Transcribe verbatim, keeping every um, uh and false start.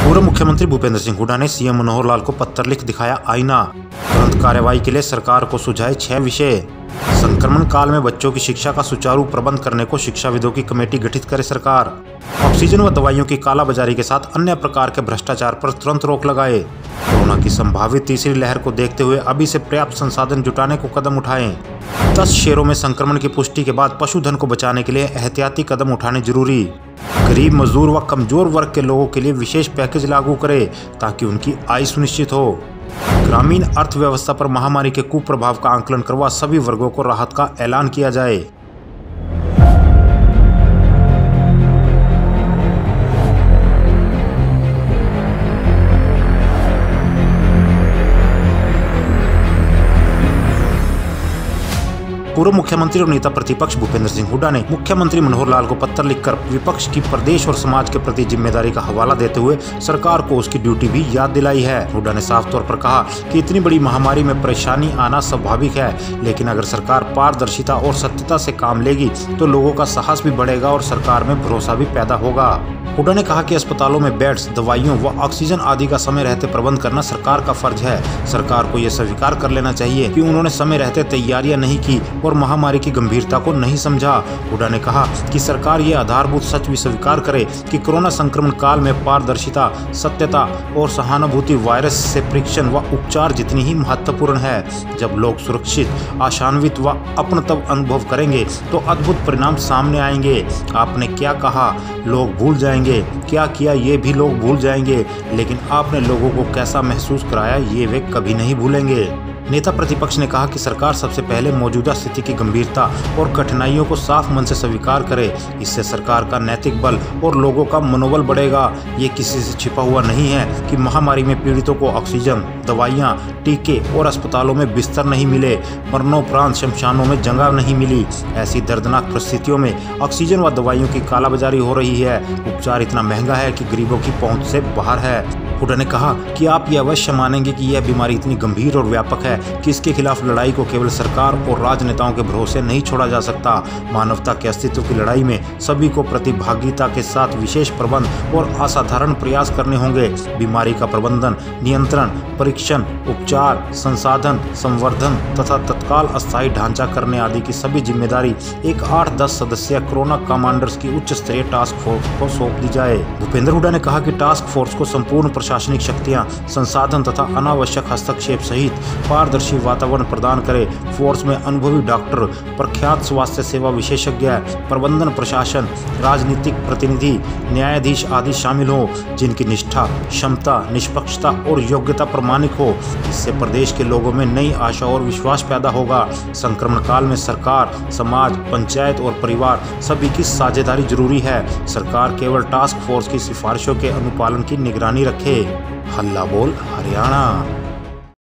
पूर्व मुख्यमंत्री भूपेंद्र सिंह हुड्डा ने सीएम मनोहर लाल को पत्र लिख दिखाया आईना। तुरंत कार्रवाई के लिए सरकार को सुझाए छह विषय। संक्रमण काल में बच्चों की शिक्षा का सुचारू प्रबंध करने को शिक्षाविदों की कमेटी गठित करे सरकार। ऑक्सीजन व दवाइयों की कालाबाजारी के साथ अन्य प्रकार के भ्रष्टाचार पर तुरंत रोक लगाए। कोरोना की संभावित तीसरी लहर को देखते हुए अभी से पर्याप्त संसाधन जुटाने को कदम उठाएं। दस शहरों में संक्रमण की पुष्टि के बाद पशुधन को बचाने के लिए एहतियाती कदम उठाने जरूरी। गरीब, मजदूर व कमजोर वर्ग के लोगों के लिए विशेष पैकेज लागू करें ताकि उनकी आय सुनिश्चित हो। ग्रामीण अर्थव्यवस्था पर महामारी के कुप्रभाव का आकलन करवा सभी वर्गों को राहत का ऐलान किया जाए। पूर्व मुख्यमंत्री और नेता प्रतिपक्ष भूपेंद्र सिंह हुड्डा ने मुख्यमंत्री मनोहर लाल को पत्र लिखकर विपक्ष की प्रदेश और समाज के प्रति जिम्मेदारी का हवाला देते हुए सरकार को उसकी ड्यूटी भी याद दिलाई है। हुड्डा ने साफ तौर पर कहा कि इतनी बड़ी महामारी में परेशानी आना स्वाभाविक है, लेकिन अगर सरकार पारदर्शिता और सत्यता से काम लेगी तो लोगों का साहस भी बढ़ेगा और सरकार में भरोसा भी पैदा होगा। हुड्डा ने कहा कि अस्पतालों में बेड्स, दवाइयों व ऑक्सीजन आदि का समय रहते प्रबंध करना सरकार का फर्ज है। सरकार को यह स्वीकार कर लेना चाहिए कि उन्होंने समय रहते तैयारियां नहीं की और महामारी की गंभीरता को नहीं समझा। हुड्डा ने कहा कि सरकार ये आधारभूत सच भी स्वीकार करे कि कोरोना संक्रमण काल में पारदर्शिता, सत्यता और सहानुभूति वायरस से परीक्षण व उपचार जितनी ही महत्वपूर्ण है। जब लोग सुरक्षित, आशान्वित व अपनत्व अनुभव करेंगे तो अद्भुत परिणाम सामने आएंगे। आपने क्या कहा लोग भूल जाएंगे, क्या किया ये भी लोग भूल जाएंगे, लेकिन आपने लोगों को कैसा महसूस कराया ये वे कभी नहीं भूलेंगे। नेता प्रतिपक्ष ने कहा कि सरकार सबसे पहले मौजूदा स्थिति की गंभीरता और कठिनाइयों को साफ मन से स्वीकार करे। इससे सरकार का नैतिक बल और लोगों का मनोबल बढ़ेगा। ये किसी से छिपा हुआ नहीं है कि महामारी में पीड़ितों को ऑक्सीजन, दवाइयां, टीके और अस्पतालों में बिस्तर नहीं मिले, मरणोपरांत शमशानों में जगह नहीं मिली। ऐसी दर्दनाक परिस्थितियों में ऑक्सीजन व दवाइयों की कालाबाजारी हो रही है। उपचार इतना महंगा है कि गरीबों की पहुंच से बाहर है। हुड्डा ने कहा कि आप ये अवश्य मानेंगे कि यह बीमारी इतनी गंभीर और व्यापक है कि इसके खिलाफ लड़ाई को केवल सरकार और राजनेताओं के भरोसे नहीं छोड़ा जा सकता। मानवता के अस्तित्व की लड़ाई में सभी को प्रतिभागिता के साथ विशेष प्रबंध और असाधारण प्रयास करने होंगे। बीमारी का प्रबंधन, नियंत्रण, परीक्षण, उपचार, संसाधन, संवर्धन तथा तत्काल अस्थायी ढांचा करने आदि की सभी जिम्मेदारी एक आठ दस सदस्यीय कोरोना कमांडर्स की उच्च स्तरीय टास्क फोर्स को सौंप दी जाए। भूपेंद्र हुड्डा ने कहा कि टास्क फोर्स को संपूर्ण प्रशासनिक शक्तियां, संसाधन तथा अनावश्यक हस्तक्षेप सहित पारदर्शी वातावरण प्रदान करे। फोर्स में अनुभवी डॉक्टर, प्रख्यात स्वास्थ्य सेवा विशेषज्ञ, प्रबंधन, प्रशासन, राजनीतिक प्रतिनिधि, न्यायाधीश आदि शामिल हो, जिनकी निष्ठा, क्षमता, निष्पक्षता और योग्यता प्रमाणिक हो। इससे प्रदेश के लोगों में नई आशा और विश्वास पैदा होगा। संक्रमण काल में सरकार, समाज, पंचायत और परिवार सभी की साझेदारी जरूरी है। सरकार केवल टास्क फोर्स की सिफारिशों के अनुपालन की निगरानी रखे। हल्ला बोल हरियाणा।